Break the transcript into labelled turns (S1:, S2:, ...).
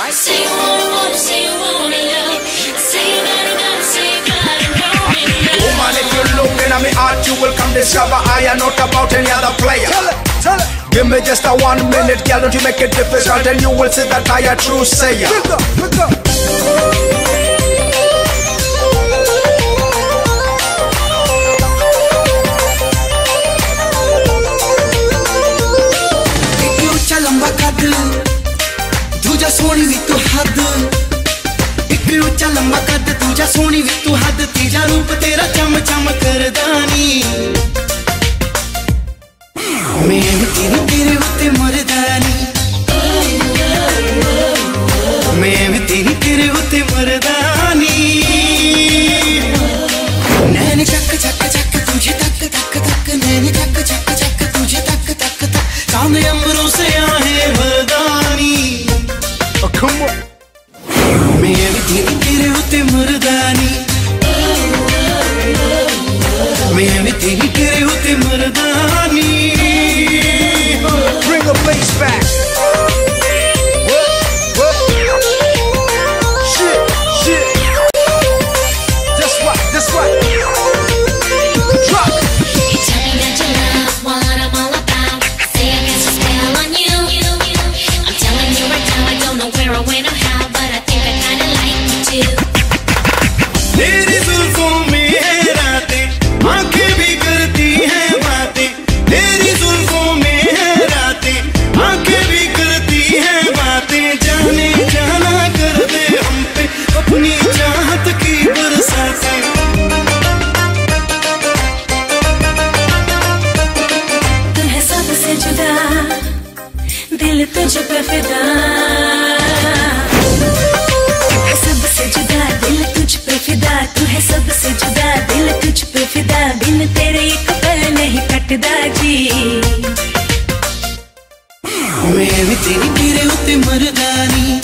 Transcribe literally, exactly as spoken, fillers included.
S1: right? Say you wanna, wanna, say you wanna love. Say you gotta, gotta, say you gotta know me love.
S2: Woman, if you look in my heart, you will come discover I am not about any other player. Tell it, tell it. Give me just a one minute, girl, don't you make it difficult, and you will see that I am true sayer. Pick up, pick up.
S3: दूजा सोनी भी तू हद, एक ऊंचा लंबा कद, दूजा सोनी भी तू हद, तीजा रूप तेरा चम चम करदानी। मैं भी तेरी तेरे उत्ते मरदानी, मैं भी तेरी तेरे उत्ते मरदानी। नैन चक चक चक तुझे तक तक तक, नैन चक चक चक तुझे तक तक तक, चांद अंबरों से आहे मरदानी।
S2: Come on.
S3: मैं भी तेरी तेरे उत्ते मरदानी, मैं भी तेरी तेरे उत्ते मरदानी।
S2: Bring the bass back. What? What? Shit, shit. Just what? Just what? Drop it.
S1: You tell me that you love what I'm all about. Say I cast a spell on you. I'm telling you right now, I don't know where or when or how, but I think I kinda like you too.
S3: तेरी जुल्फों में है रातें, आंखें भी करती हैं बातें। तेरी जुल्फों में है रातें, आंखें भी करती हैं बातें। जाने जाना कर दे हम पे अपनी चाहत की बरसातें।
S1: तू है सबसे जुदा, दिल तुझ पे फिदा। तू है सबसे जुदा, दिल तुझ पे फिदा। तू है सबसे जुदा, दिल तुझ पे फिदा। बिन तेरे एक पल नहीं कटदा जी।
S3: मैं भी तेरी तेरे उत्ते मरदानी,